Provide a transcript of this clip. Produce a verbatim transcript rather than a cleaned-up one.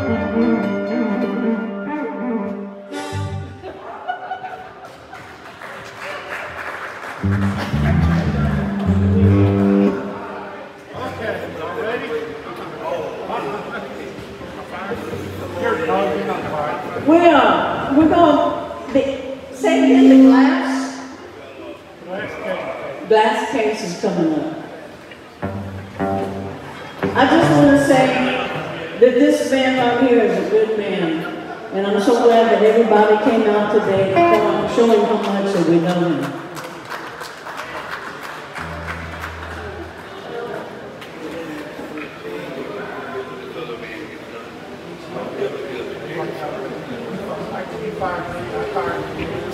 Well, we're going to say again the glass. Glass case is coming up. I just want to say that this man out here is a good man, and I'm so glad that everybody came out today to show him how much that we know him. Five, five.